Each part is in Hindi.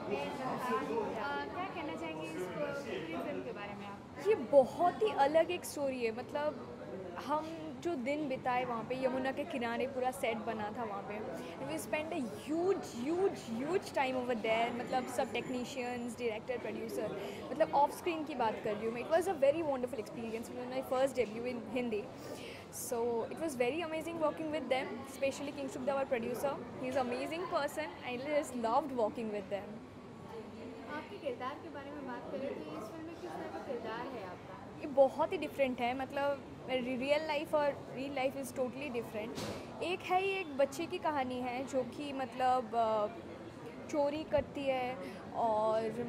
क्या कहना चाहेंगे इस पूरी फिल्म के बारे में आप? ये बहुत ही अलग एक स्टोरी है। मतलब हम जो दिन बिताए वहाँ पे, यमुना के किनारे पूरा सेट बना था वहाँ पे। We spend a huge huge huge time over there. मतलब सब टेक्नीशियंस, डायरेक्टर, प्रोड्यूसर, मतलब ऑफ स्क्रीन की बात कर रही हूँ मैं। It was a very wonderful experience, my first debut in Hindi. So it was very amazing working with them, especially King Shukda, our producer. He's an amazing person. I just loved working with them. आपके किरदार के बारे में बात करें तो इस फिल्म में किस तरह का किरदार है आपका? ये बहुत ही डिफरेंट है। मतलब रियल लाइफ और real life is totally different. एक है, ये एक बच्चे की कहानी है जो कि मतलब चोरी करती है, और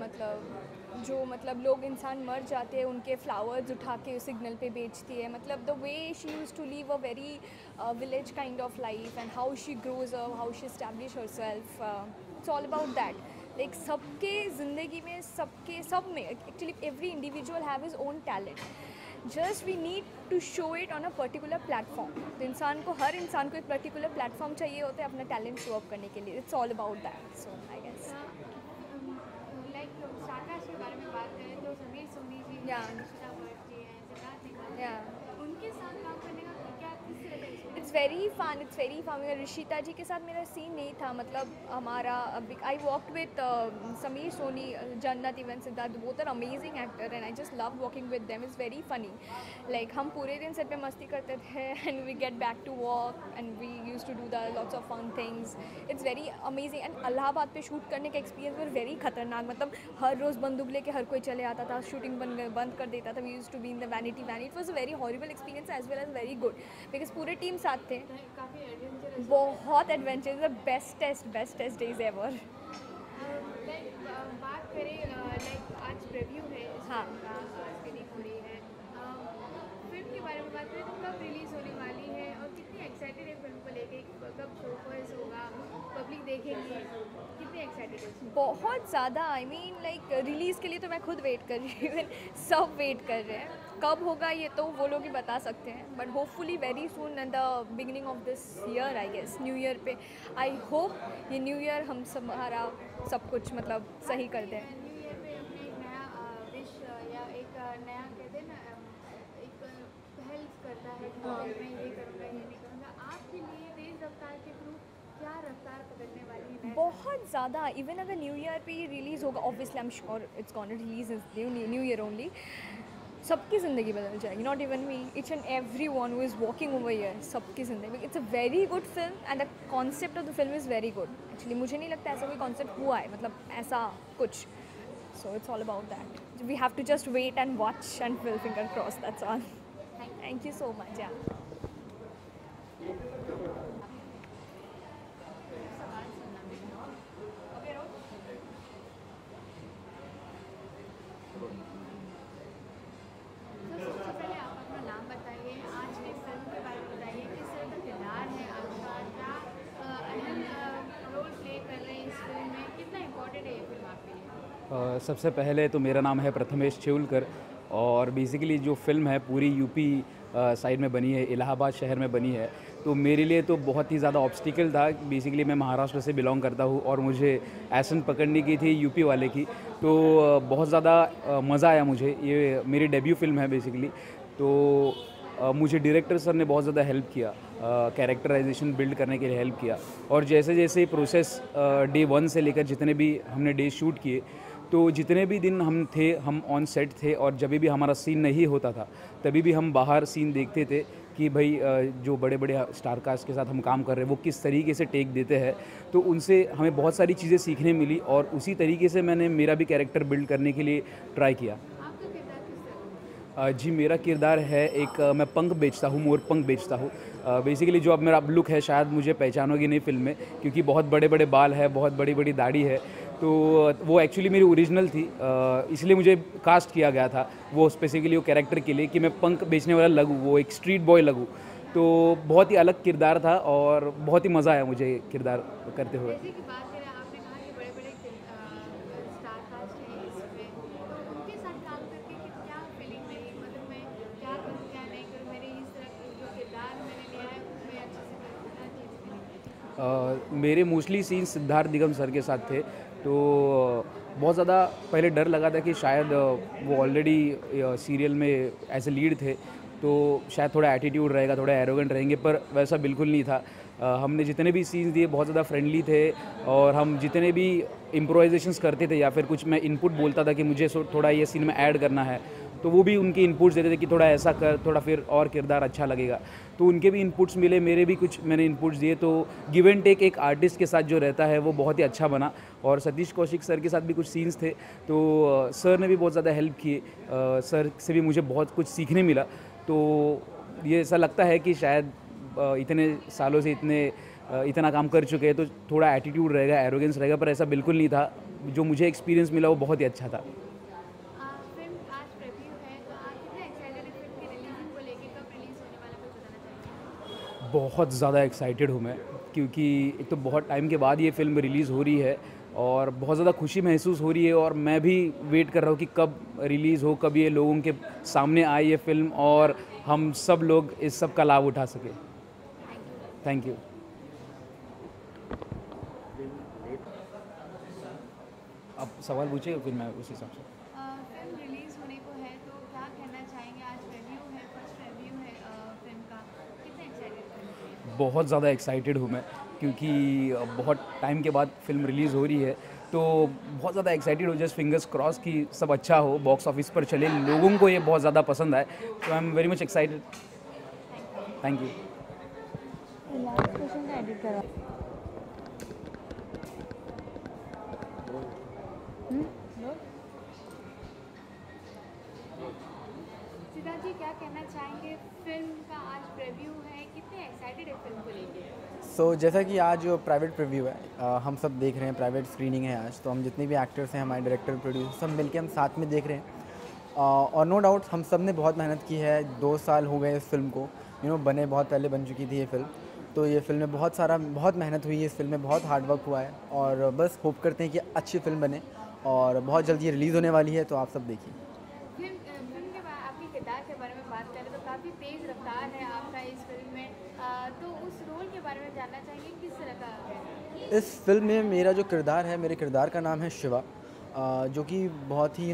मतलब लोग, इंसान मर जाते हैं, उनके फ्लावर्स उठा के सिग्नल पे बेचती है। मतलब the way she use to live a very village kind of life, and how she grows up, how she establish herself. It's all about that. Like सबके ज़िंदगी में, सब में actually every individual have his own talent. Just we need to show it on a particular platform. तो हर इंसान को एक पर्टिकुलर प्लेटफॉर्म चाहिए होता है अपना टैलेंट शो अप करने के लिए. It's all about that. So I guess. Like star cast के बारे में बात करें तो समीर सोनी जी या हैं, ऋषिता भट्ट जी हैं, सिद्धार्थ निगाल या जी, उनके साथ काम करने का क्या किस तरह का it's experience? Very fun. It's very fun. Rishita ji के साथ मेरा सीन नहीं था. मतलब हमारा I worked with Sameer Soni, Jannat, even Siddharth. Both are amazing actor and I just love working with them. Is very funny. Like हम पूरे दिन सेट पे मस्ती करते थे and we get back to work and we use to do the lots of fun things. It's very amazing. And Allahabad पे शूट करने का एक्सपीरियंस वो वेरी खतरनाक. मतलब हर रोज़ बंदूक लेके हर कोई चले आता था, शूटिंग बंद कर देता था. We use to be in the vanity van. It was a very horrible experience as well as very good, because पूरे टीम साथ थे. काफ़ी एडवेंचरस होता है। बहुत adventure. The bestest days ever. Like बात करें लाइक आज प्रीव्यू है इस हाँ. फिल्म का, स्क्रीनिंग हो रही है। फिल्म के बारे में बात करें तो कब रिलीज़ होने वाली है और कितनी एक्साइटेड है फिल्म को लेके? कब शोकेस होगा, पब्लिक देखेंगी, कितने एक्साइटेड है? बहुत ज़्यादा. आई मीन लाइक रिलीज़ के लिए तो मैं खुद वेट कर रही हूँ. सब वेट कर रहे हैं. कब होगा ये तो वो लोग ही बता सकते हैं, but hopefully very soon in the beginning of this year, I guess new year पे. आई होप ये न्यू ईयर हम हमारा सब कुछ मतलब सही कर दें. न्यू ईयर पे अपने एक नया विश या एक नया कहते हैं ना, एक पहल करता है कि हाँ. मैं ये करूँगा, ये नहीं करूँगा. आपके लिए तेज़ रफ्तार के थ्रू क्या रफ्तार पकड़ने वाली है? बहुत ज़्यादा. इवन अगर न्यू ईयर पे ये रिलीज़ होगा, obviously I am sure it's gonna release is new year only. सबकी ज़िंदगी बदल जाएगी. Not even me, each and every one who is walking over year. सबकी ज़िंदगी. It's a very good film and the concept of the film is very good. Actually मुझे नहीं लगता ऐसा कोई कॉन्सेप्ट हुआ है, मतलब ऐसा कुछ. So it's all about that. We have to just wait and watch and will finger cross. That's all. Thank you so much. या तो सबसे पहले आप अपना नाम बताइए, आज की फिल्म के बारे में बताइए, किस तरह का किरदार है आपका, क्या अहम रोल प्ले कर रहे हैं इस फिल्म में, कितना इम्पोर्टेंट है ये फिल्म आपके लिए? सबसे पहले तो मेरा नाम है प्रथमेश चिउलकर, और बेसिकली जो फ़िल्म है पूरी यूपी साइड में बनी है, इलाहाबाद शहर में बनी है. तो मेरे लिए तो बहुत ही ज़्यादा ऑब्स्टिकल था. बेसिकली मैं महाराष्ट्र से बिलोंग करता हूँ और मुझे एसेंट पकड़ने की थी यूपी वाले की. तो बहुत ज़्यादा मज़ा आया मुझे. ये मेरी डेब्यू फिल्म है बेसिकली. तो मुझे डायरेक्टर सर ने बहुत ज़्यादा हेल्प किया, कैरेक्टराइजेशन बिल्ड करने के लिए हेल्प किया. और जैसे जैसे प्रोसेस डे 1 से लेकर जितने भी हमने डे शूट किए, तो जितने भी दिन हम ऑन सेट थे, और जब भी हमारा सीन नहीं होता था तभी भी हम बाहर सीन देखते थे कि भाई जो बड़े बड़े स्टार कास्ट के साथ हम काम कर रहे हैं वो किस तरीके से टेक देते हैं. तो उनसे हमें बहुत सारी चीज़ें सीखने मिली, और उसी तरीके से मैंने मेरा भी कैरेक्टर बिल्ड करने के लिए ट्राई किया. आपका किरदार किस तरह का है? जी, मेरा किरदार है एक मैं पंख बेचता हूँ, मोर पंख बेचता हूँ. बेसिकली जो अब मेरा लुक है शायद मुझे पहचानोगे नहीं फिल्म में, क्योंकि बहुत बड़े बड़े बाल है, बहुत बड़ी बड़ी दाढ़ी है. तो वो एक्चुअली मेरी ओरिजिनल थी, इसलिए मुझे कास्ट किया गया था वो स्पेसिफिकली वो कैरेक्टर के लिए कि मैं पंख बेचने वाला लगूँ, वो एक स्ट्रीट बॉय लगूँ. तो बहुत ही अलग किरदार था और बहुत ही मज़ा आया मुझे किरदार करते हुए. जैसे कि बात करें, आपने कहा कि बड़े बड़े स्टार कास्ट हैं इसमें, तो उनके साथ काम करके कि क्या फीलिंग रही? मतलब मैं क्या करूँ, क्या नहीं करूँ, मेरे इस तरह का जो किरदार मैंने लिया है उसमें अच्छे से करूँ, क्या चीज़ करूँ? मेरे mostly scene Siddharth Nigam sir के साथ थे. तो बहुत ज़्यादा पहले डर लगा था कि शायद वो ऑलरेडी सीरियल में एज ए लीड थे, तो शायद थोड़ा एटीट्यूड रहेगा, थोड़ा एरोगेंट रहेंगे, पर वैसा बिल्कुल नहीं था। हमने जितने भी सीन्स दिए बहुत ज़्यादा फ्रेंडली थे, और हम जितने भी इम्प्रोवाइजेशंस करते थे या फिर कुछ मैं इनपुट बोलता था कि मुझे थोड़ा ये सीन में ऐड करना है, तो वो भी उनके इनपुट्स देते थे कि थोड़ा ऐसा कर, थोड़ा फिर और किरदार अच्छा लगेगा। तो उनके भी इनपुट्स मिले, मेरे भी कुछ मैंने इनपुट्स दिए, तो गिव एंड टेक एक आर्टिस्ट के साथ जो रहता है वो बहुत ही अच्छा बना। और सतीश कौशिक सर के साथ भी कुछ सीन्स थे, तो सर ने भी बहुत ज़्यादा हेल्प किए, सर से भी मुझे बहुत कुछ सीखने मिला। तो ये ऐसा लगता है कि शायद इतने सालों से इतना काम कर चुके हैं तो थोड़ा एटीट्यूड रहेगा, एरोगेंस रहेगा, पर ऐसा बिल्कुल नहीं था। जो मुझे एक्सपीरियंस मिला वो बहुत ही अच्छा था। फिल्म आज प्रीव्यू है, तो आप कितने एक्साइटेड हैं फिल्म की रिलीजिंग को लेके, कब रिलीज़ होने वाला कुछ बताना चाहेंगे? बहुत ज़्यादा एक्साइटेड हूँ मैं, क्योंकि एक तो बहुत टाइम के बाद ये फ़िल्म रिलीज़ हो रही है और बहुत ज़्यादा खुशी महसूस हो रही है, और मैं भी वेट कर रहा हूँ कि कब रिलीज़ हो, कब ये लोगों के सामने आए ये फ़िल्म और हम सब लोग इस सब का लाभ उठा सके। Thank you. अब सवाल पूछिए फिर मैं उस हिसाब से। फिल्म रिलीज़ होने को है, तो क्या कहना चाहेंगे? आज रिव्यू है, फर्स्ट रिव्यू है फिल्म का, कितने एक्साइटेड हैं? बहुत ज़्यादा एक्साइटेड हूँ मैं, क्योंकि बहुत टाइम के बाद फिल्म रिलीज़ हो रही है, तो बहुत ज़्यादा एक्साइटेड हो। जस्ट फिंगर्स क्रॉस कि सब अच्छा हो, बॉक्स ऑफिस पर चले, लोगों को ये बहुत ज़्यादा पसंद आए, तो I am very much excited. Thank you. Last question का एडिट करा। सिद्धार्थ जी, क्या कहना चाहेंगे? फिल्म का आज प्रीव्यू है, कितने एक्साइटेड है फिल्म को लेके? जैसा कि आज जो प्राइवेट प्रीव्यू है, हम सब देख रहे हैं, प्राइवेट स्क्रीनिंग है आज, तो हम जितने भी एक्टर्स हैं, हमारे डायरेक्टर, प्रोड्यूसर, सब मिलके हम साथ में देख रहे हैं। और नो डाउट हम सब ने बहुत मेहनत की है, 2 साल हो गए इस फिल्म को, बने बहुत पहले बन चुकी थी ये फिल्म। तो ये फिल्म में बहुत मेहनत हुई है, इस फिल्म में बहुत हार्ड वर्क हुआ है, और बस होप करते हैं कि अच्छी फिल्म बने, और बहुत जल्दी ये रिलीज़ होने वाली है, तो आप सब देखिए। फिल्म के बाद आपके किरदार के बारे में बात करें तो काफ़ी तेज़ रफ्तार है आपका इस फिल्म में, तो उस रोल के बारे में जानना चाहेंगे, किस तरह का है? इस फिल्म में मेरा जो किरदार है, मेरे किरदार का नाम है शिवा, जो कि बहुत ही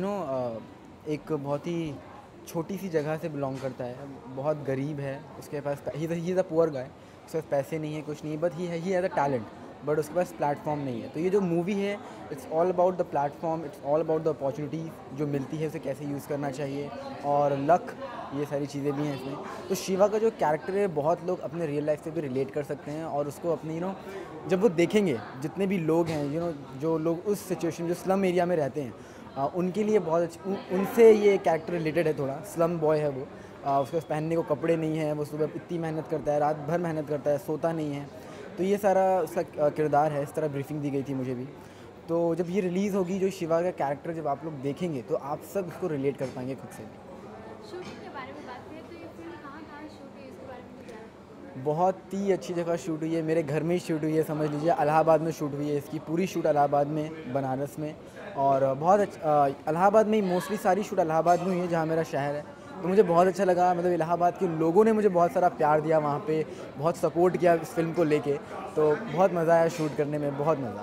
एक बहुत ही छोटी सी जगह से बिलोंग करता है, बहुत गरीब है, उसके पास he is a poor guy, उसके पास पैसे नहीं है, कुछ नहीं है, but he has a talent, but उसके पास प्लेटफॉर्म नहीं है। तो ये जो मूवी है, it's all about the platform, it's all about the opportunity जो मिलती है, उसे कैसे यूज़ करना चाहिए, और लक, ये सारी चीज़ें भी हैं इसमें। तो शिवा का जो कैरेक्टर है, बहुत लोग अपने रियल लाइफ से भी रिलेट कर सकते हैं, और उसको अपनी जब वो देखेंगे, जितने भी लोग हैं, जो लोग उस सिचुएशन, जो स्लम एरिया में रहते हैं, उनके लिए बहुत उनसे ये कैरेक्टर रिलेटेड है। थोड़ा स्लम बॉय है वो, उसके पास पहनने को कपड़े नहीं है, वो सुबह इतनी मेहनत करता है, रात भर मेहनत करता है, सोता नहीं है। तो ये सारा उसका किरदार है, इस तरह ब्रीफिंग दी गई थी मुझे भी। तो जब ये रिलीज़ होगी, जो शिवा का कैरेक्टर जब आप लोग देखेंगे, तो आप सब इसको रिलेट कर पाएंगे खुद से भी। शूटिंग के बारे में बात करें तो ये फिल्म कहाँ शूट हुई, इसके बारे में कुछ जानते हैं? बहुत ही अच्छी जगह शूट हुई है, मेरे घर में ही शूट हुई है, समझ लीजिए इलाहाबाद में शूट हुई है। इसकी पूरी शूट इलाहाबाद में, बनारस में, और बहुत इलाहाबाद में ही मोस्टली सारी शूट इलाहाबाद में हुई है, जहाँ मेरा शहर है। तो मुझे बहुत अच्छा लगा, मतलब इलाहाबाद के लोगों ने मुझे बहुत सारा प्यार दिया, वहाँ पे बहुत सपोर्ट किया इस फिल्म को लेके, तो बहुत मज़ा आया शूट करने में, बहुत मज़ा।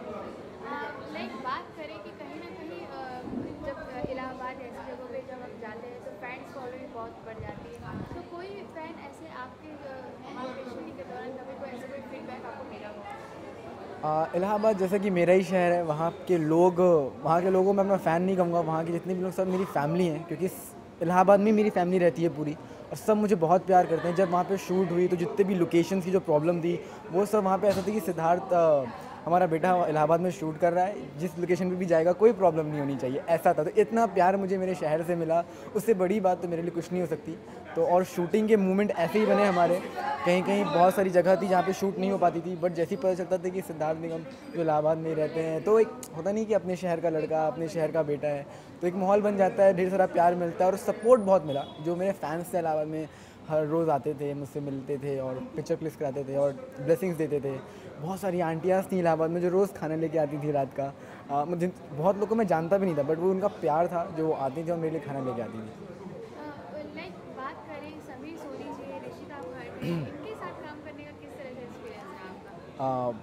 लाइक बात करें कि कहीं ना कहीं जब इलाहाबाद जैसी जगहों पे जब हम जाते हैं तो फैंस फॉलोइंग बहुत बढ़ जाती है, तो कोई फैन ऐसे आपके शूटिंग के दौरान कभी कोई ऐसा कोई फीडबैक आपको मिला हो? इलाहाबाद जैसा कि मेरा ही शहर है, वहाँ के लोगों में अपना फ़ैन नहीं कहूँगा, वहाँ के जितने भी लोग सब मेरी फैमिली हैं, क्योंकि इलाहाबाद में मेरी फैमिली रहती है पूरी, और सब मुझे बहुत प्यार करते हैं। जब वहाँ पे शूट हुई तो जितने भी लोकेशंस की जो प्रॉब्लम थी, वो सब वहाँ पे ऐसा था कि सिद्धार्थ हमारा बेटा इलाहाबाद में शूट कर रहा है, जिस लोकेशन पे भी जाएगा कोई प्रॉब्लम नहीं होनी चाहिए, ऐसा था। तो इतना प्यार मुझे मेरे शहर से मिला, उससे बड़ी बात तो मेरे लिए कुछ नहीं हो सकती। तो और शूटिंग के मोमेंट ऐसे ही बने हमारे, कहीं कहीं बहुत सारी जगह थी जहाँ पे शूट नहीं हो पाती थी, बट जैसे ही पता चलता था कि सिद्धार्थ निगम जो इलाहाबाद में रहते हैं, तो एक होता नहीं कि अपने शहर का लड़का, अपने शहर का बेटा है, तो एक माहौल बन जाता है, ढेर सारा प्यार मिलता है, और सपोर्ट बहुत मिला। जो मेरे फैंस थे इलाहाबाद में, हर रोज़ आते थे, मुझसे मिलते थे और पिक्चर क्लिक्स कराते थे और ब्लेसिंग्स देते थे। बहुत सारी आंटियाँ थी इलाहाबाद में जो रोज़ खाना लेके आती थी रात का। मुझे बहुत लोगों को मैं जानता भी नहीं था, बट वो उनका प्यार था जो वो आती थी और मेरे लिए खाना लेके आती थी। लाइक बात करें समीर सोनी जी, ऋषिता भट्ट, इनके साथ काम करने का किस तरह का एक्सपीरियंस है आपका?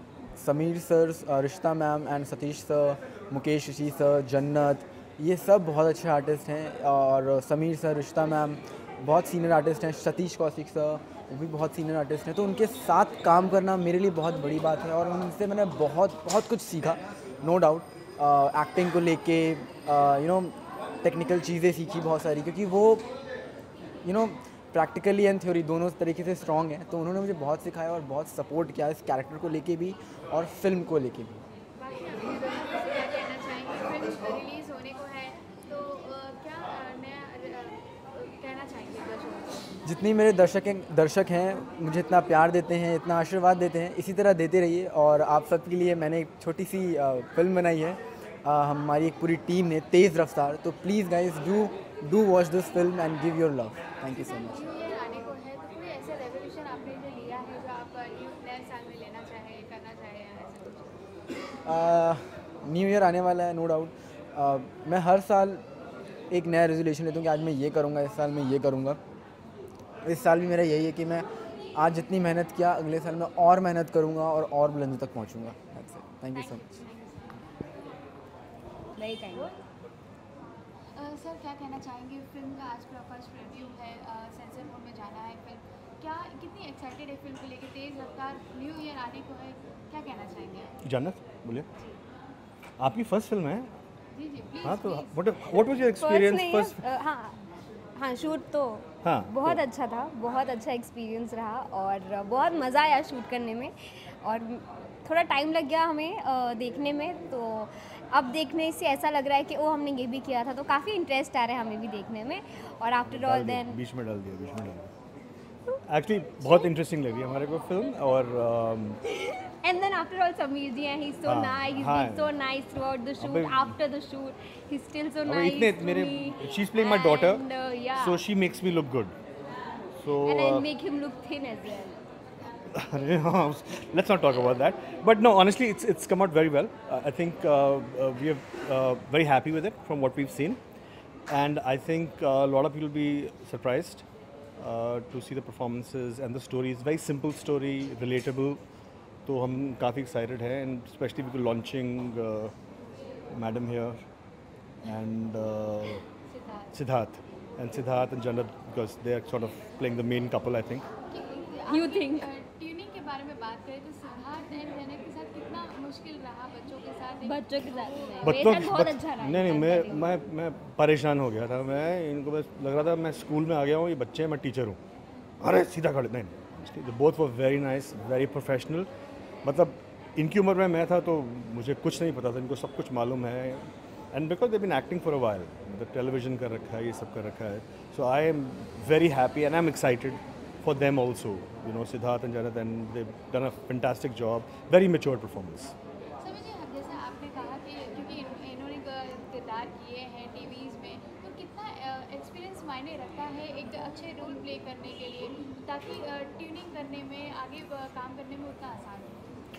Sameer sir, Rishta ma'am and Satish sir, Mukesh Rishi sir, Jannat, ये सब बहुत अच्छे आर्टिस्ट हैं। और समीर सर, रिश्ता मैम बहुत सीनियर आर्टिस्ट हैं, सतीश कौशिक सर वो भी बहुत सीनियर आर्टिस्ट हैं। तो उनके साथ काम करना मेरे लिए बहुत बड़ी बात है और उनसे मैंने बहुत बहुत कुछ सीखा, नो डाउट। एक्टिंग को लेके टेक्निकल चीज़ें सीखी बहुत सारी, क्योंकि वो प्रैक्टिकली एंड थ्योरी दोनों तरीके से स्ट्रॉन्ग है। तो उन्होंने मुझे बहुत सिखाया और बहुत सपोर्ट किया इस कैरेक्टर को लेके भी और फिल्म को लेके भी। बाकी आप ये दोनों से क्या कहना चाहेंगे? फिल्म रिलीज होने को है तो क्या नया कहना चाहेंगे दर्शकों को? जितनी मेरे दर्शक हैं मुझे इतना प्यार देते हैं, इतना आशीर्वाद देते हैं, इसी तरह देते रहिए। और आप सबके लिए मैंने एक छोटी सी फिल्म बनाई है, हमारी एक पूरी टीम ने, तेज़ रफ्तार। तो please guys do watch this film and give your love. Thank you so much. New year आने को है तो कोई ऐसा रेवोल्यूशन आपने जो लिया है जो आप नए साल में लेना चाहें, करना चाहें या ऐसा कुछ? न्यू ईयर आने वाला है, नो डाउट। मैं हर साल एक नया रेजोल्यूशन लेता हूँ कि आज मैं ये करूँगा, इस साल मैं ये करूँगा। इस साल भी मेरा यही है कि मैं आज जितनी मेहनत किया अगले साल मैं और मेहनत करूँगा और बुलंदी तक पहुँचूँगा। Thank you so much. Very kind. Sir क्या कहना चाहेंगे? फिल्म का आज का फर्स्ट रिव्यू है, सेंसर बोर्ड में जाना है फिल्म, क्या कितनी एक्साइटेड है फिल्म को लेके? तेज़ रफ्तार न्यू ईयर आने को है, क्या कहना चाहेंगे आप? जन्नत बोलिए, आपकी फर्स्ट फिल्म है? जी जी प्लीज। हाँ, तो what was your experience first? हाँ शूट तो हाँ, बहुत अच्छा था, बहुत अच्छा एक्सपीरियंस रहा और बहुत मज़ा आया शूट करने में। और थोड़ा टाइम लग गया हमें देखने में, तो अब देखने से ऐसा लग रहा है कि हमने ये भी किया था, तो काफ़ी इंटरेस्ट आ रहा है हमें भी देखने में। और आफ्टर ऑल देन बीच में डाल दिया एक्चुअली बहुत इंटरेस्टिंग लगी हमारे को फिल्म। और and then after all Sameer ji and he's so हाँ, nice, he's हाँ। been so nice throughout the shoot, अबे- after the shoot he's still so अबे nice इतने to मेरे me. she's playing my daughter, and, yeah. so she makes me look good. So and I make him look thin as well. let's not talk about that. But no, honestly, it's come out very well. I think we are very happy with it from what we've seen, and I think a lot of people will be surprised to see the performances and the story. It's very simple story, relatable. तो हम काफ़ी excited हैं, and especially because launching Madam here and Siddharth and Jannat, because they are sort of playing the main couple, I think. You think? Tuning के बारे में बात करें तो सिद्धार्थ एंड जन्नत के साथ कितना मुश्किल रहा बच्चों के साथ? बच्चों के साथ नहीं, बच्चों मेरे साथ बहुत अच्छा रहा। नहीं, मैं परेशान हो गया था। मैं इनको बस लग रहा था मैं स्कूल में आ गया हूँ, ये बच्चे हैं, मैं टीचर हूँ। अरे सीधा खड़े नहीं, both were very nice, very professional. मतलब इनकी उम्र में मैं था तो मुझे कुछ नहीं पता था, इनको सब कुछ मालूम है। And because they been acting for a while, मतलब टेलीविजन कर रखा है, ये सब कर रखा है। So I am very happy and I am excited for them also, Siddharth and Jannat, and they've done a fantastic job, very mature performance. Sir मुझे जैसे आपने कहा कि क्योंकि इन्होंने किरदार किए हैं टीवीज़ में, तो कितना एक्सपीरियंस मायने रखता है एक अच्छे रोल प्ले करने के लिए, ताकि ट्यूनिंग करने में, आगे काम करने में उतना आसान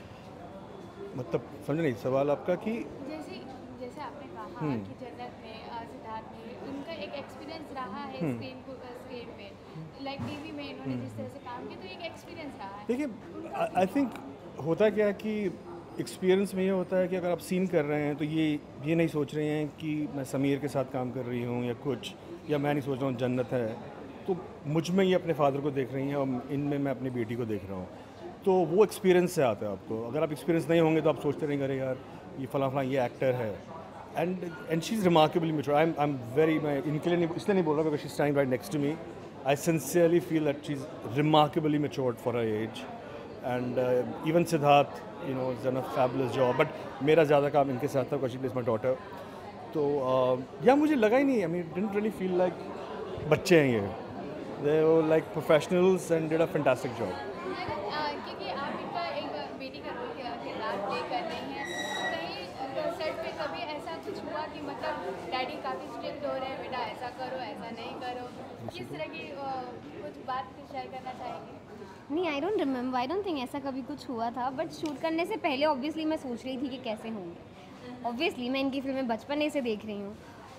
हो? मतलब समझ नहीं सवाल आपका कि जैसे आपने कहा कि जन्नत में, सिद्धार्थ में उनका एक एक्सपीरियंस रहा है स्क्रीन पे, लाइक टीवी में इन्होंने जिस तरह से काम किया, तो एक एक्सपीरियंस रहा है। देखिए, आई थिंक होता क्या है कि एक्सपीरियंस में ये होता है कि अगर आप सीन कर रहे हैं तो ये नहीं सोच रहे हैं कि मैं समीर के साथ काम कर रही हूँ या कुछ, या मैं नहीं सोच रहा हूँ जन्नत है, तो मुझ में ये अपने फादर को देख रही हैं और इनमें मैं अपनी बेटी को देख रहा हूँ। तो वो एक्सपीरियंस से आता है आपको। अगर आप एक्सपीरियंस नहीं होंगे तो आप सोचते रहेंगे अरे यार ये फला ये एक्टर है। And she is remarkably mature. I am very, मैं इनके लिए नहीं, इसलिए नहीं बोल रहा because she is standing right next to me. I sincerely feel that she's remarkably matured for her age, and even Siddharth, has done a fabulous job. But मेरा ज़्यादा काम इनके साथ था because she plays my daughter. तो या मुझे लगा ही नहीं, I mean, didn't really feel like बच्चे हैं ये. They were like professionals and did a fantastic job. क्योंकि आप इनका एक बेटी का रोल किरदार प्ले कर रही हैं, कहीं सेट पे कभी ऐसा कुछ हुआ कि मतलब डैडी काफ़ी स्ट्रिक्ट हो रहे हैं, बेटा ऐसा करो, ऐसा नहीं करो, किस तरह की कुछ बात शेयर करना चाहेंगे? नहीं, I don't remember, I don't think ऐसा कभी कुछ हुआ था। बट शूट करने से पहले ऑब्वियसली मैं सोच रही थी कि कैसे होंगे। ऑब्वियसली मैं इनकी फिल्में बचपन से देख रही हूँ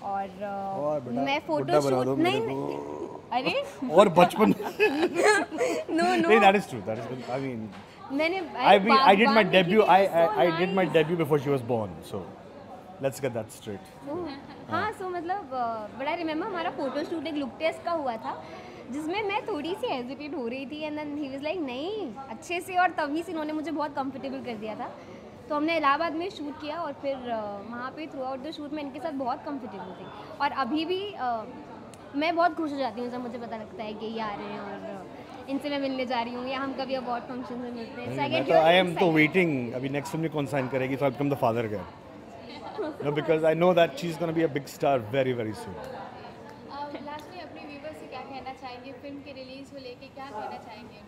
और मैं फोटो शूट नहीं, अरे और बचपन नो नहीं, that is true, I mean मैंने I did my बागबान debut. देखी थी, so I did my nice. debut before she was born. So let's get that straight. हाँ, सो मतलब बड़ा रिमेम्बर हमारा फोटो शूट एक लुक टेस्ट का हुआ था जिसमें मैं थोड़ी सी हेजिटेट हो रही थी and then he was like नहीं अच्छे से, और तभी से इन्होंने मुझे बहुत कंफर्टेबल कर दिया था। तो हमने इलाहाबाद में शूट किया और फिर वहाँ पे थ्रू आउट द शूट में इनके साथ बहुत कंफर्टेबल थी, और अभी भी मैं बहुत खुश हो जाती हूँ जब मुझे पता लगता है कि ये आ रहे हैं और इनसे मैं मिलने जा रही हूँ या हम कभी अवार्ड फंक्शन में मिलते हैं। So I get I really am तो excited. waiting. अभी next film में कौन sign करेगी? So I'll become the father again. No, because I know that she's gonna be a big star very very soon. Last में अपने व्यूवर्स से क्या कहना चाहेंगे, फिल्म की रिलीज को लेके क्या कहना चाहेंगे?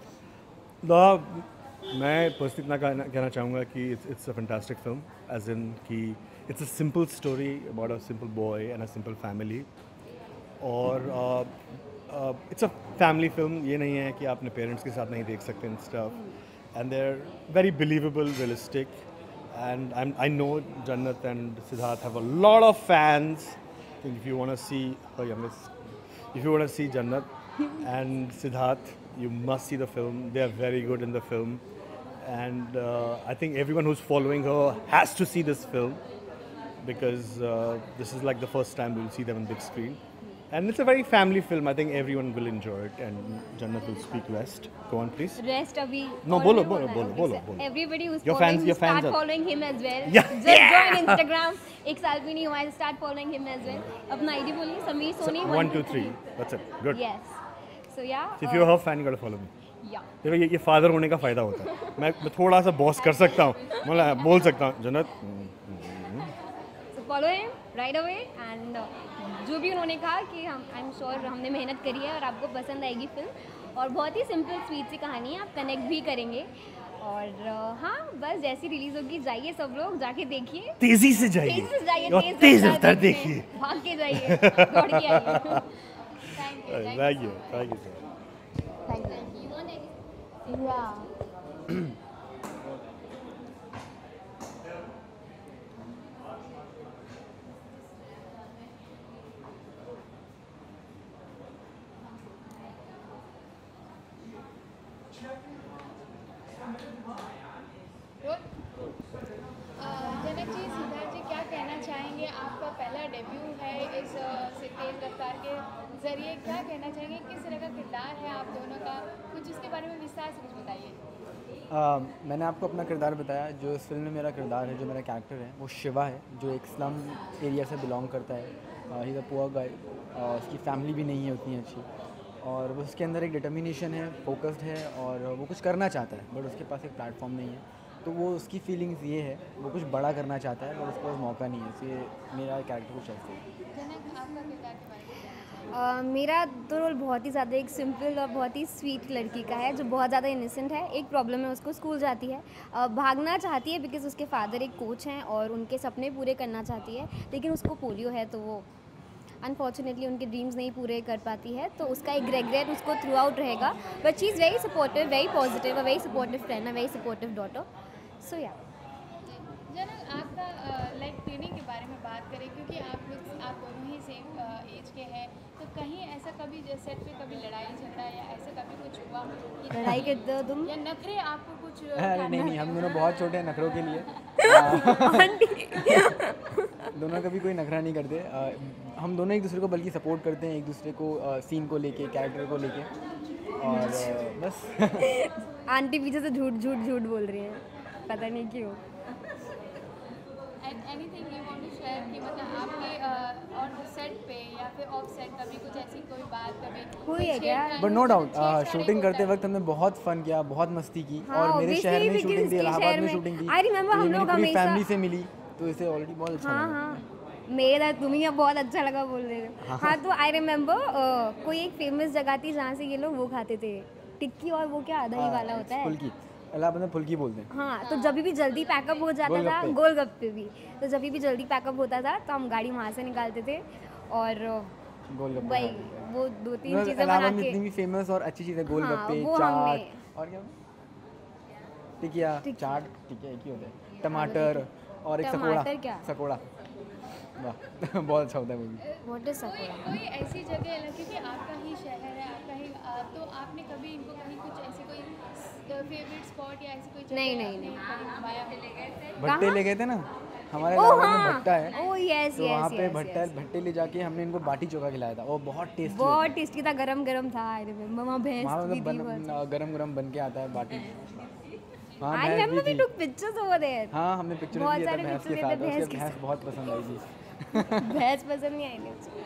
मैं पर्सनली इतना कहना चाहूँगा कि it's a fantastic film, as in कि it's a simple story about a simple boy and a simple family. और it's a family film. ये नहीं है कि आप अपने पेरेंट्स के साथ नहीं देख सकते and stuff. And they're very believable, realistic. And I know Jannat and Siddharth have a lot of fans. I think if you want to see her youngest, if you want to see Jannat and Siddharth, you must see the film. They are very good in the film. And I think everyone who's following her has to see this film because this is like the first time we'll see them on big screen. And it's a very family film. I think everyone will enjoy it. And Jannat will speak rest. Go on, please. Rest अभी No, already बोलो, बोलना है। बोलो। Okay, so everybody who's Your following, fans- your fans start are- following him as well. Yeah. Just join Instagram. एक साल भी नहीं हुआ है, start following him as well. अपना ID बोलिए, Sameer Soni 1, 2, 3. That's it. Good. Yes. So yeah. So if you're her fan, you gotta follow me. Yeah. देखो ये फादर होने का फ़ायदा होता है। मैं थोड़ा सा बॉस कर सकता हूँ, मतलब बोल सकता हूँ जन्नत। So follow him right away and जो भी उन्होंने कहा कि हम आई एम श्योर हमने मेहनत करी है और आपको पसंद आएगी फिल्म, और बहुत ही सिंपल स्वीट सी कहानी है, आप कनेक्ट भी करेंगे। और हाँ, बस जैसी रिलीज होगी जाइए सब लोग, जाके देखिए, तेजी से जाइए तेज से जाइए, और तेज रफ्तार देखिए, देखिए। भाग के जाइए, दौड़ के आइए। Thank you. Thank you. Thank you. Thank you. या जनक जी, सिद्धार्थ जी, क्या कहना चाहेंगे? आपका पहला डेब्यू है इस तेज रफ्तार के जरिए, क्या कहना चाहेंगे? किस तरह का किरदार है आप दोनों का? कुछ इसके बारे में विस्तार से कुछ बताइए। मैंने आपको अपना किरदार बताया। जो इस फिल्म में मेरा किरदार है, जो मेरा कैरेक्टर है, वो शिवा है, जो एक स्लम एरिया से बिलोंग करता है। He is a poor guy, उसकी फैमिली भी नहीं है उतनी अच्छी, और वो उसके अंदर एक डिटर्मिनेशन है, फोकस्ड है, और वो कुछ करना चाहता है बट उसके पास एक प्लेटफॉर्म नहीं है। तो वो उसकी फीलिंग्स ये है, वो कुछ बड़ा करना चाहता है बट उसके पास मौका नहीं है। इसलिए मेरा कैरेक्टर कुछ ऐसे है। जनक, आपका किरदार के बारे में कहना चाहेंगे? मेरा तो रोल बहुत ही ज़्यादा एक सिंपल और बहुत ही स्वीट लड़की का है जो बहुत ज़्यादा इनोसेंट है। एक प्रॉब्लम है, उसको स्कूल जाती है, भागना चाहती है बिकॉज उसके फादर एक कोच हैं और उनके सपने पूरे करना चाहती है, लेकिन उसको पोलियो है तो वो अनफॉर्चुनेटली उनके ड्रीम्स नहीं पूरे कर पाती है। तो उसका एक रेग्रेट उसको थ्रू आउट रहेगा, but she is very supportive, very positive, a very supportive friend, a very supportive daughter. So या जनक, आपका लाइक ट्रेनिंग के बारे में बात करें, क्योंकि आप दोनों ही सेम एज के हैं, तो कहीं ऐसा कभी सेट पे कभी लड़ाई झगड़ा या ऐसा कभी कुछ हुआ कि लड़ाई करते हो तुम? या नखरे आपको कुछ अरे नहीं, हम दोनों बहुत छोटे हैं नखरों के लिए। दोनों कभी कोई नखरा नहीं करते। हम दोनों एक दूसरे को बल्कि सपोर्ट करते हैं, एक दूसरे को सीन को लेके, कैरेक्टर को लेके, और बस। आंटी पीछे से झूठ बोल रही हैं, पता नहीं क्यों। Anything you want to share कि मतलब आपके ऑन सेट पे या फिर ऑफ सेट कभी कुछ ऐसी कोई बात कभी हुई है क्या? बट नो डाउट शूटिंग करते वक्त हमने बहुत फन किया, बहुत मस्ती की। हाँ, और मेरे शहर में obviously, शूटिंग थी, because इलाहाबाद शहर में में- शूटिंग थी। I remember तो ये हम मेरी लोग पूरी हमेशा- फैमिली से मिली, तो इसे ऑलरेडी बहुत अच्छा हाँ लगा। हाँ, मेरा तुम्हें बहुत अच्छा लगा बोल रहे हो। हाँ, तो आई रिमेम्बर कोई एक फेमस जगह थी जहाँ से ये लोग वो खाते थे, टिक्की, और वो क्या दही वाला होता है। फुल्की, इलाहाबाद में फुल्की बोलते हैं। हाँ, तो जब भी जल्दी पैकअप हो जाता था, गोलगप्पे। गोलगप्पे भी, तो जब भी जल्दी पैकअप होता था तो हम गाड़ी वहाँ से निकालते थे और गोलगप्पे भाई हाँ। वो 2-3 मतलब चीज़ें बना इलाहाबाद में के। इतनी भी फेमस और अच्छी चीज़ें, गोलगप्पे, वो चाट, हमने- और क्या टिकिया, चाट टिकिया एक ही होता है, टमाटर और एक टमाटर सकोड़ा, क्या? सकोड़ा वाह बहुत अच्छा होता है मूवी। What is sakura? कोई ऐसी जगह है क्योंकि आपका ही शहर है, आपका ही तो आपने कभी इनको कहीं कुछ ऐसे कोई फेवरेट स्पॉट या ऐसी कोई जगह नहीं, आपने कहीं घुमाया हो? भट्टे ले गए थे ना हमारे ओह इलाके में हाँ, भट्टा है, ओह यस तो वहाँ यस पे यस, भट्टे ले जाके हमने इनको बाटी चोखा खिलाया था, वो बहुत टेस्टी बहुत टेस्टी था, गरम गरम था। आई रिमेम्बर वहाँ भैंस वहाँ भी थी। मतलब गरम गरम बन के आता है बाटी। हाँ आई भैंस रिमेम्बर भी वी थी। Took pictures over there. हाँ हमने पिक्चर बहुत लिया था सारे भैंस के pictures साथ, लेते भैंस उसके के भैंस बहुत पसंद आई थी। भैंस पसंद नहीं आई मुझे।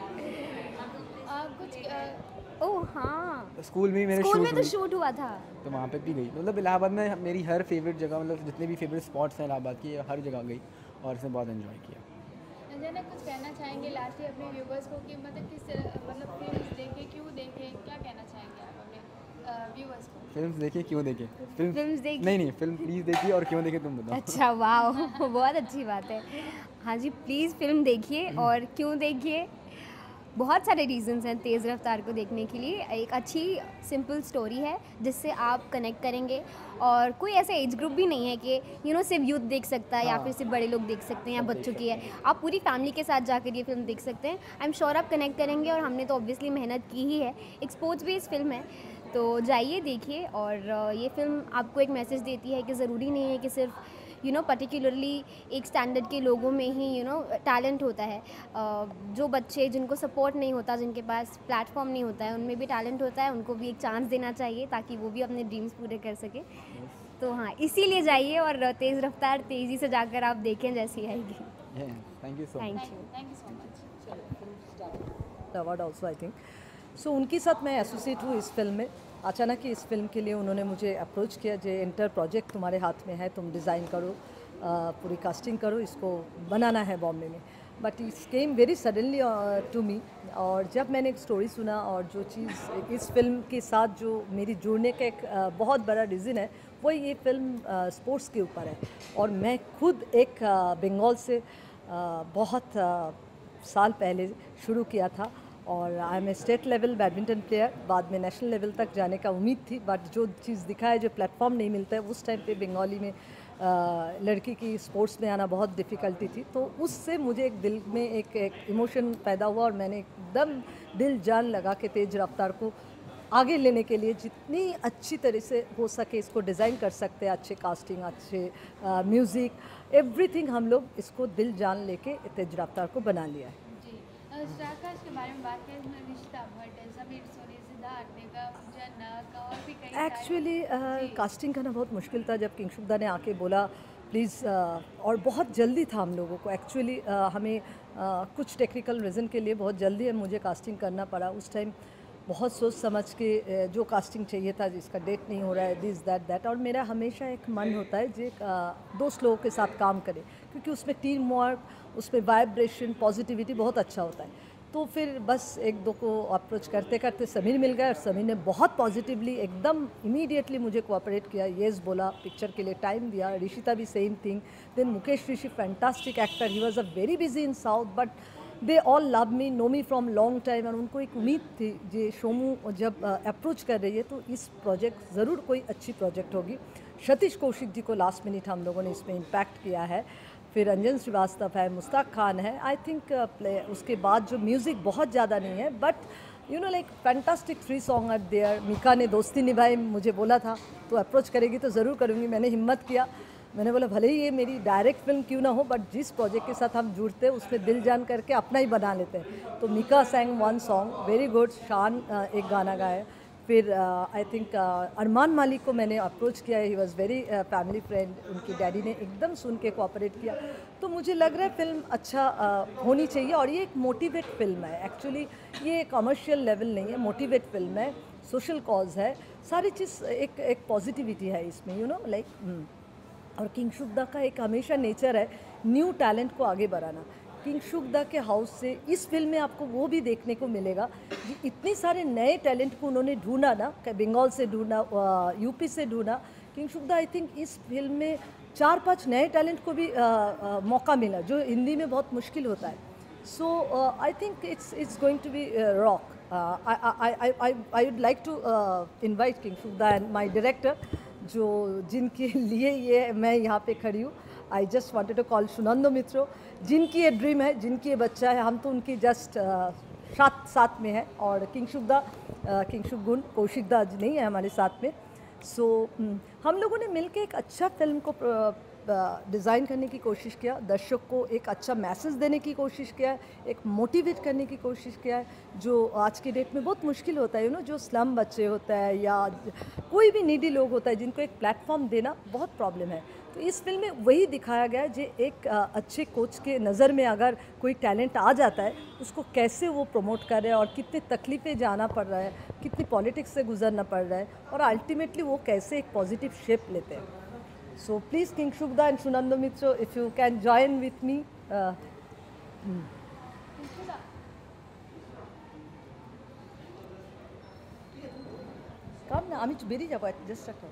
कुछ ओह हाँ, स्कूल में ही मेरे स्कूल शूट में तो हुई, शूट हुआ था। तो वहाँ पे भी गई। मतलब इलाहाबाद में मेरी हर फेवरेट जगह, मतलब जितने भी फेवरेट स्पॉट्स हैं इलाहाबाद की, हर जगह गई और इसने बहुत एंजॉय किया। जना कुछ कहना चाहेंगे लास्टली अपने व्यूवर्स को कि मतलब मतलब फिल्म देखे क्यों देखे, क्या कहना चाहेंगे आप अपने व्यूवर्स को? फिल्म्स देखिए क्यों देखें, फिल्म्स देखिए। नहीं फिल्म प्लीज़ देखिए और क्यों देखें तुम बताओ। अच्छा वाह बहुत अच्छी बात है। हाँ जी, प्लीज़ फिल्म देखिए और क्यों देखिए। बहुत सारे रीजंस हैं तेज़ रफ्तार को देखने के लिए। एक अच्छी सिंपल स्टोरी है जिससे आप कनेक्ट करेंगे, और कोई ऐसा एज ग्रुप भी नहीं है कि सिर्फ यूथ देख सकता है या फिर सिर्फ बड़े लोग देख सकते हैं या बच्चों की है। आप पूरी फैमिली के साथ जाकर ये फिल्म देख सकते हैं। आई एम श्योर आप कनेक्ट करेंगे, और हमने तो ऑब्वियसली मेहनत की ही है। एक स्पोर्ट्स बेस्ड फिल्म है, तो जाइए देखिए। और ये फिल्म आपको एक मैसेज देती है कि ज़रूरी नहीं है कि सिर्फ पर्टिकुलरली एक स्टैंडर्ड के लोगों में ही टैलेंट होता है। जो बच्चे जिनको सपोर्ट नहीं होता, जिनके पास प्लेटफॉर्म नहीं होता है, उनमें भी टैलेंट होता है। उनको भी एक चांस देना चाहिए ताकि वो भी अपने ड्रीम्स पूरे कर सके। तो हाँ, इसीलिए जाइए और तेज़ रफ्तार तेज़ी से जाकर आप देखें जैसी आएगी। Thank you so much. Thank you so much. Award also I think. So उनके साथ मैं एसोसिएट हूँ इस फिल्म में। अचानक ही इस फिल्म के लिए उन्होंने मुझे अप्रोच किया, जो इंटर प्रोजेक्ट तुम्हारे हाथ में है, तुम डिज़ाइन करो, पूरी कास्टिंग करो, इसको बनाना है बॉम्बे में। But it's came very suddenly to me. और जब मैंने एक स्टोरी सुना, और जो चीज़ इस फिल्म के साथ जो मेरी जुड़ने का एक बहुत बड़ा रीज़न है, वो ये फिल्म स्पोर्ट्स के ऊपर है। और मैं खुद एक बंगाल से बहुत साल पहले शुरू किया था, और I am a state level badminton player. बाद में नेशनल लेवल तक जाने का उम्मीद थी, बट जो चीज़ दिखा है, जो प्लेटफॉर्म नहीं मिलता है, उस टाइम पे बंगाली में लड़की की स्पोर्ट्स में आना बहुत डिफ़िकल्टी थी। तो उससे मुझे एक दिल में एक इमोशन पैदा हुआ, और मैंने एकदम दिल जान लगा के तेज़ रफ्तार को आगे लेने के लिए जितनी अच्छी तरह से हो सके इसको डिज़ाइन कर सकते हैं। अच्छे कास्टिंग, अच्छे म्यूज़िक, एवरीथिंग हम लोग इसको दिल जान लेके तेज़ रफ्तार को बना लिया है। स्टारकास्ट के बारे में बात करें, इसमें रिश्ता भट्ट है, समीर सूरी, सिद्धार्थ निगम, जनक और भी कई सारे। एक्चुअली कास्टिंग करना बहुत मुश्किल था। जब किंगशुदा ने आके बोला प्लीज़, और बहुत जल्दी था हम लोगों को। एक्चुअली हमें कुछ टेक्निकल रीज़न के लिए बहुत जल्दी मुझे कास्टिंग करना पड़ा। उस टाइम बहुत सोच समझ के जो कास्टिंग चाहिए था, जिसका डेट नहीं हो रहा है, दिस दैट। और मेरा हमेशा एक मन होता है जो दोस्त लोगों के साथ काम करे, क्योंकि उसमें टीम वर्क, उसमें वाइब्रेशन, पॉजिटिविटी बहुत अच्छा होता है। तो फिर बस एक दो को अप्रोच करते करते समीर मिल गया, और समीर ने बहुत पॉजिटिवली एकदम इमीडिएटली मुझे कोऑपरेट किया, येस बोला, पिक्चर के लिए टाइम दिया। ऋषिता भी same thing. Then Mukesh Rishi, fantastic actor, he was a very busy in south, but they all love me, know me from long time. और उनको एक उम्मीद थी जे सोमू जब अप्रोच कर रही है तो इस प्रोजेक्ट ज़रूर कोई अच्छी प्रोजेक्ट होगी। सतीश कौशिक जी को लास्ट मिनट हम लोगों ने इसमें इम्पैक्ट किया है। फिर रंजन श्रीवास्तव है, मुश्ताक खान है। आई थिंक उसके बाद जो म्यूज़िक बहुत ज़्यादा नहीं है, but like fantastic 3 song are there. Mika ने दोस्ती निभाई मुझे बोला था, तो अप्रोच करेगी तो ज़रूर करूँगी। मैंने हिम्मत किया, मैंने बोला भले ही ये मेरी डायरेक्ट फिल्म क्यों ना हो, बट जिस प्रोजेक्ट के साथ हम जुड़ते हैं उसमें दिल जान करके अपना ही बना लेते हैं। तो Mika sang 1 song very good. Shaan एक गाना गाए। फिर आई थिंक अरमान मालिक को मैंने अप्रोच किया है, he was very family friend. उनकी डैडी ने एकदम सुन के कोऑपरेट किया। तो मुझे लग रहा है फिल्म अच्छा होनी चाहिए। और ये एक मोटिवेट फिल्म है एक्चुअली, ये कमर्शियल लेवल नहीं है, मोटिवेट फिल्म है, सोशल कॉज है, सारी चीज़ एक पॉजिटिविटी है इसमें, लाइक। और किंगशुदा का एक हमेशा नेचर है न्यू टैलेंट को आगे बढ़ाना। किंगशुदा के हाउस से इस फिल्म में आपको वो भी देखने को मिलेगा कि इतने सारे नए टैलेंट को उन्होंने ढूंढा ना, बंगाल से ढूंढा, यूपी से ढूंढा। किंगशुदा आई थिंक इस फिल्म में 4-5 नए टैलेंट को भी मौका मिला, जो हिंदी में बहुत मुश्किल होता है। So I think it's going to be rock. I would like to invite Kingshuk and my director, जिनके लिए ये मैं यहाँ पे खड़ी हूँ, I just wanted to call Sunando Mitra, जिनकी ये ड्रीम है, जिनकी ये बच्चा है, हम तो उनकी जस्ट साथ में है। और किंगशुक गुन कौशिक दा आज नहीं है हमारे साथ में। सो हम लोगों ने मिलकर एक अच्छा फिल्म को डिज़ाइन करने की कोशिश किया, दर्शक को एक अच्छा मैसेज देने की कोशिश किया है, एक मोटिवेट करने की कोशिश किया है, जो आज के डेट में बहुत मुश्किल होता है। जो स्लम बच्चे होता है या कोई भी नीडी लोग होता है, जिनको एक प्लेटफॉर्म देना बहुत प्रॉब्लम है। तो इस फिल्म में वही दिखाया गया है, जो एक अच्छे कोच के नज़र में अगर कोई टैलेंट आ जाता है, उसको कैसे वो प्रमोट कर रहे हैं और कितनी तकलीफ़ें जाना पड़ रहा है, कितनी पॉलिटिक्स से गुजरना पड़ रहा है, और अल्टीमेटली वो कैसे एक पॉजिटिव शेप लेते हैं। So please Kingshukda and Sunando Mitro, if you can join with me. Come ना, আমি बेरी जाओ, एडजस्ट रखो।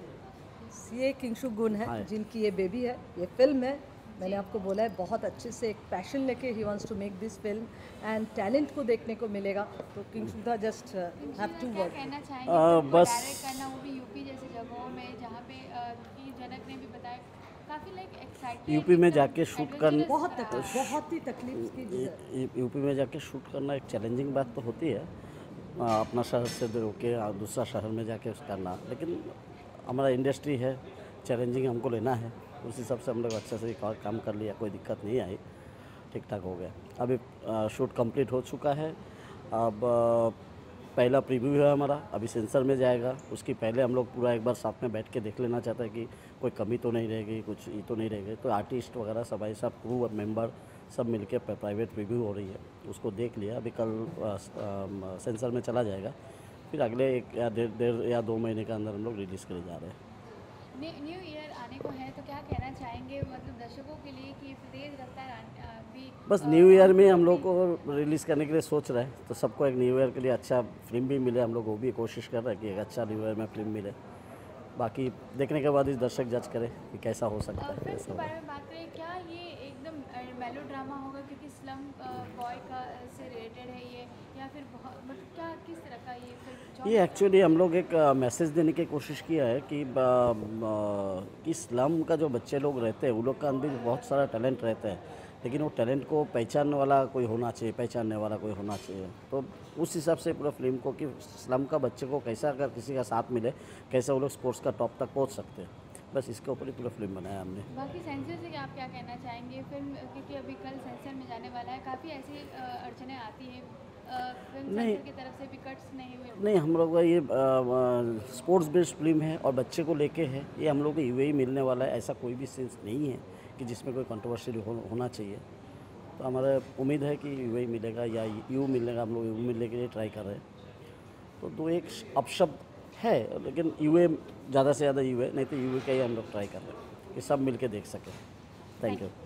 ये किंगशुक गुन है, जिनकी ये बेबी है, ये फिल्म है। मैंने आपको बोला है बहुत अच्छे से एक पैशन लेके he wants to make this film, and talent को देखने को मिलेगा। तो Kingshuk just have to work. कहना चाहेंगे बस डायरेक्ट करना, वो भी यूपी जैसी जगहों में, जहाँ पे कि जनक ने भी बताया काफ़ी लाइक एक्साइटेड। यूपी में जाके शूट करना बहुत ही तकलीफ की। यूपी में जाके शूट करना एक चैलेंजिंग बात तो होती है, अपना शहर से होके दूसरा शहर में जाके करना, लेकिन हमारा इंडस्ट्री है, चैलेंजिंग हमको लेना है, उस हिसाब से हम लोग अच्छे से काम कर लिया, कोई दिक्कत नहीं आई, ठीक ठाक हो गया। अभी शूट कंप्लीट हो चुका है। अब पहला प्रीव्यू है हमारा, अभी सेंसर में जाएगा। उसकी पहले हम लोग पूरा एक बार साथ में बैठ के देख लेना चाहते हैं कि कोई कमी तो नहीं रहेगी, कुछ ये तो नहीं रहेगी। तो आर्टिस्ट वगैरह सब ऐसा क्रू और मेंबर सब मिलके प्राइवेट प्रीव्यू हो रही है, उसको देख लिया। अभी कल सेंसर में चला जाएगा, फिर अगले 1 या 1.5 या 2 महीने के अंदर हम लोग रिलीज़ करे जा रहे हैं। न्यू ईयर आने को है, तो क्या कहना चाहेंगे मतलब दर्शकों के लिए कि तेज रफ्तार भी बस न्यू ईयर में हम लोग को रिलीज़ करने के लिए सोच रहे हैं, तो सबको एक न्यू ईयर के लिए अच्छा फिल्म भी मिले, हम लोग वो भी कोशिश कर रहे हैं कि एक अच्छा न्यू ईयर में फिल्म मिले। बाकी देखने के बाद ही दर्शक जज करें कि कैसा हो सकता है। फिल्म के बारे में बात करें, क्या ये एकदम मेलो ड्रामा होगा क्योंकि स्लम बॉय का से रिलेटेड है ये, या फिर मतलब क्या किस तरह का ये फिल्म? ये एक्चुअली हम लोग एक मैसेज देने की कोशिश किया है कि स्लम का जो बच्चे लोग रहते हैं, उन लोग का अंदर बहुत सारा टैलेंट रहता है, लेकिन वो टैलेंट को पहचानने वाला कोई होना चाहिए। तो उस हिसाब से पूरा फिल्म को कि स्लम का बच्चे को कैसा अगर किसी का साथ मिले, कैसे वो लोग स्पोर्ट्स का टॉप तक पहुंच सकते हैं, बस इसके ऊपर ही पूरा फिल्म बनाया हमने। बाकी सेंसर से आप क्या कहना चाहेंगे फिल्म, क्योंकि अभी कल सेंसर में जाने वाला है, काफ़ी ऐसी अड़चनें आती हैं फिल्म सेंसर की तरफ से भी कट्स नहीं हुए? नहीं, हम लोग का ये स्पोर्ट्स बेस्ड फिल्म है और बच्चे को लेके है, ये हम लोग को यूएई मिलने वाला है, ऐसा कोई भी सेंस नहीं है कि जिसमें कोई कंट्रोवर्शियल होना चाहिए। तो हमारा उम्मीद है कि यूएई मिलेगा या यू मिलेगा, हम लोग यू मिलने के लिए ट्राई कर रहे हैं। तो 2-1 अपशब्द है, लेकिन यूए ज़्यादा से ज़्यादा यूए, नहीं तो यूए का ही हम लोग ट्राई कर रहे हैं कि सब मिल के देख सकें। Thank you.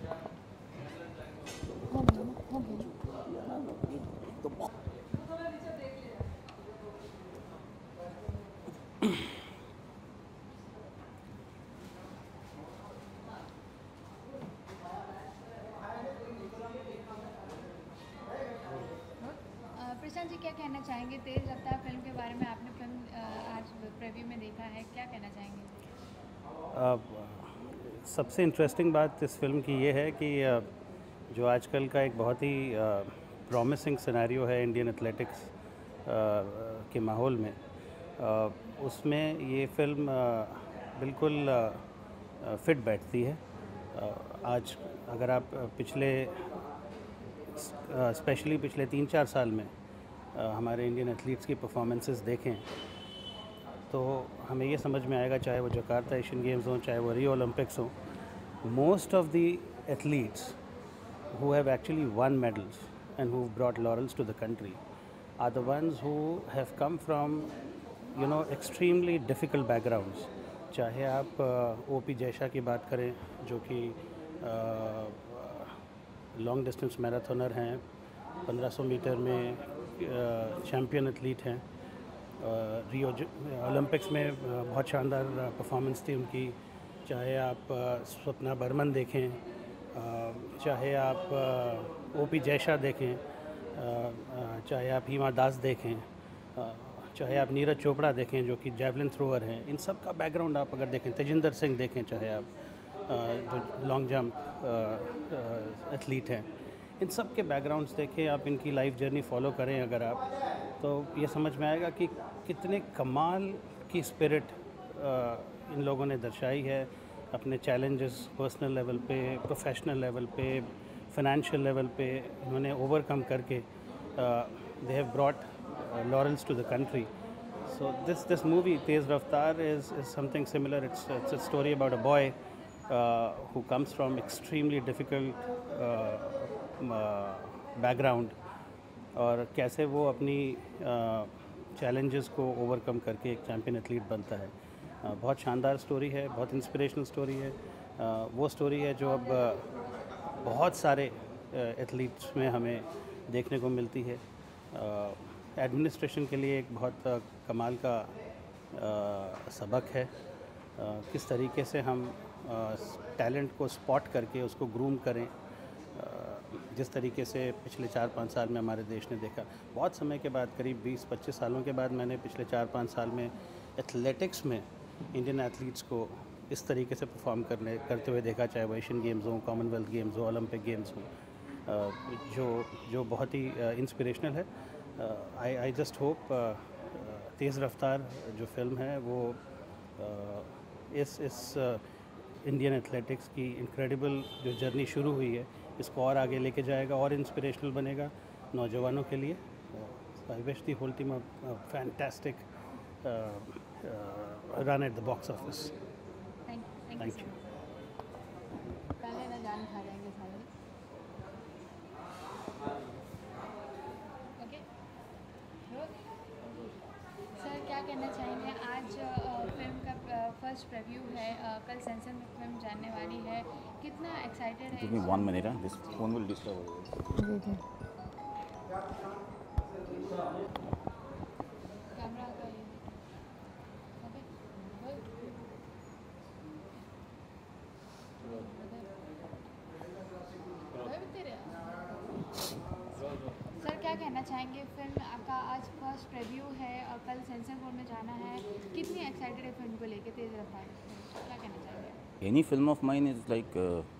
प्रशांत जी क्या कहना चाहेंगे तेज रफ्तार फिल्म के बारे में? आपने फिल्म आज प्रीव्यू में देखा है, क्या कहना चाहेंगे? सबसे इंटरेस्टिंग बात इस फिल्म की ये है कि जो आजकल का एक बहुत ही प्रॉमिसिंग सिनेरियो है इंडियन एथलेटिक्स के माहौल में, उसमें ये फिल्म बिल्कुल फिट बैठती है। आज अगर आप स्पेशली पिछले 3-4 साल में हमारे इंडियन एथलीट्स की परफॉर्मेंसेस देखें तो हमें ये समझ में आएगा, चाहे वो जकार्ता एशियन गेम्स हों, चाहे वो रियो ओलंपिक्स हों, most of the athletes who have actually won medals and who've brought laurels to the country are the ones who have come from, extremely difficult backgrounds. चाहे आप ओपी जैशा की बात करें, जो कि लॉन्ग डिस्टेंस मैराथनर हैं, 1500 मीटर में चैम्पियन एथलीट हैं, रियो ओलंपिक्स में बहुत शानदार परफॉर्मेंस थी उनकी। चाहे आप स्वप्ना बर्मन देखें, चाहे आप ओपी जैशा देखें, चाहे आप हिमा दास देखें, चाहे आप नीरज चोपड़ा देखें जो कि जैवलिन थ्रोअर हैं, इन सब का बैकग्राउंड आप अगर देखें, तेजिंदर सिंह देखें, चाहे आप जो लॉन्ग जंप एथलीट हैं, इन सब के बैकग्राउंड्स देखें आप, इनकी लाइफ जर्नी फॉलो करें अगर आप, तो ये समझ में आएगा कि कितने कमाल की स्पिरिट इन लोगों ने दर्शाई है अपने चैलेंजेस पर्सनल लेवल पे, प्रोफेशनल लेवल पे, फाइनेंशियल लेवल पे इन्होंने ओवरकम करके they have brought laurels to the country. So this movie Tez Raftar is something similar. It's a story about a boy who comes from extremely difficult background और कैसे वो अपनी challenges को overcome करके एक champion athlete बनता है. बहुत शानदार स्टोरी है, बहुत इंस्पिरेशनल स्टोरी है. वो स्टोरी है जो अब बहुत सारे एथलीट्स में हमें देखने को मिलती है. एडमिनिस्ट्रेशन के लिए एक बहुत कमाल का सबक है. किस तरीके से हम टैलेंट को स्पॉट करके उसको ग्रूम करें. जिस तरीके से पिछले 4-5 साल में हमारे देश ने देखा, बहुत समय के बाद, करीब 20-25 सालों के बाद मैंने पिछले 4-5 साल में एथलेटिक्स में इंडियन एथलीट्स को इस तरीके से परफॉर्म करते हुए देखा, चाहे वो एशियन गेम्स हों, कॉमनवेल्थ गेम्स हो, ओलंपिक गेम्स हों, जो बहुत ही इंस्पिरेशनल है. आई जस्ट होप तेज़ रफ्तार जो फिल्म है वो इस इंडियन एथलेटिक्स की इनक्रेडिबल जो जर्नी शुरू हुई है इसको और आगे लेके जाएगा और इंस्पिरेशनल बनेगा नौजवानों के लिए. I wish the whole team a fantastic run at the box office. Thank you. पहले ना जान खा जाएंगे सारे. ओके सर, क्या कहना चाहेंगे? आज फिल्म का फर्स्ट प्रीव्यू है, कल सेंसर में फिल्म जाने वाली है, कितना एक्साइटेड है? Give me 1 minute. This phone will disturb. Camera का ये. ओके सर, क्या कहना चाहेंगे? फिल्म का आज फर्स्ट प्रीव्यू है और कल सेंसर बोर्ड में जाना है, कितनी एक्साइटेड है फिल्म को लेके तेज़ रफ्तार? क्या कहना चाहेंगे? Any film of mine is like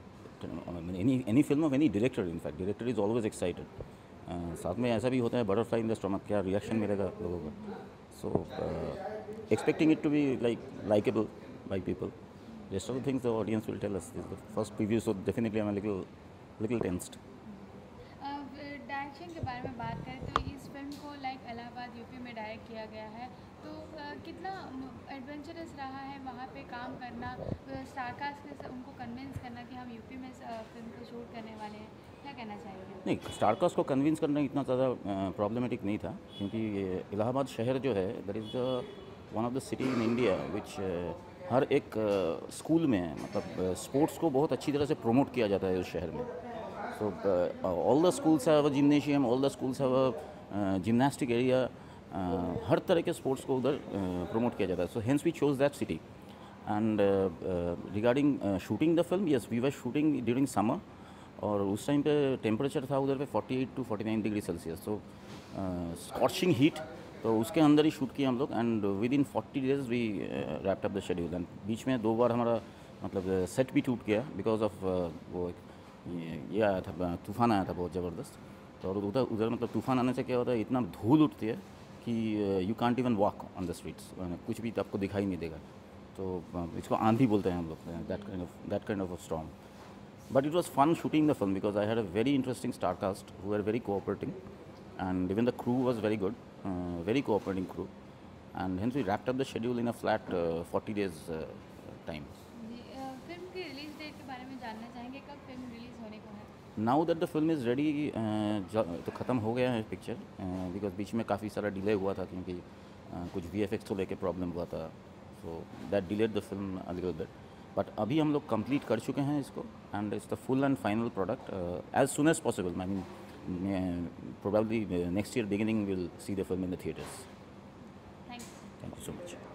any film of any director. In fact, director is always excited. साथ में ऐसा भी होता है बटरफ्लाई इन द स्टमक, क्या रिएक्शन मिलेगा लोगों का. So expecting it to be likable by people. Rest of the things the audience will tell us. This is the first preview, so definitely I'm a little tensed. Direction के बारे में बात करें तो इस फिल्म को इलाहाबाद यूपी में डायरेक्ट किया गया है, तो कितना एडवेंचरस रहा है वहाँ पे काम करना, स्टारकास्ट के उनको कन्विंस करना कि हम यूपी में फिल्म को शूट करने वाले हैं. क्या कहना चाहेंगे? नहीं, स्टारकास्ट को कन्विंस करना इतना ज़्यादा प्रॉब्लमेटिक नहीं था, क्योंकि इलाहाबाद शहर जो है that is one of the city in India which हर एक स्कूल में मतलब स्पोर्ट्स को बहुत अच्छी तरह से प्रमोट किया जाता है उस शहर में. So all the schools have a gymnasium, all the schools have a gymnastic area. हर तरह के स्पोर्ट्स को उधर प्रमोट किया जाता है. So hence we chose that city. And regarding shooting the film, yes, we were shooting during summer. और उस टाइम पे टेम्परेचर था उधर पे 48 to 49 degree Celsius. So scorching heat, तो उसके अंदर ही शूट किया हम लोग. And with in 40 days we wrapped up the schedule. And बीच में 2 बार हमारा मतलब सेट भी टूट गया बिकॉज ऑफ वो ये आया था, तूफ़ान आया था बहुत ज़बरदस्त. तो और उधर मतलब तूफ़ान आने से क्या होता है, इतना धूल उठती है कि you can't even walk on the streets, कुछ भी आपको दिखाई नहीं देगा. तो इसको आंधी बोलते हैं हम लोग, that kind of storm. But it was fun shooting the film because I had a very interesting star cast who are very cooperating and even the crew was very good, very cooperating crew. And hence we wrapped up the schedule in a flat 40 days time. Film की रिलीज डेट के बारे में जानना चाहेंगे, कब फिल्म रिलीज़ होने को है? Now that the film is ready, तो ख़त्म हो गया है पिक्चर बिकॉज बीच में काफ़ी सारा डिले हुआ था क्योंकि कुछ VFX को लेके प्रॉब्लम हुआ था. So that delayed the film a little bit. But अभी हम लोग कंप्लीट कर चुके हैं इसको and it's the full and final product as soon as possible. I mean probably next year beginning will see the film in the theatres. Thank thank you so much.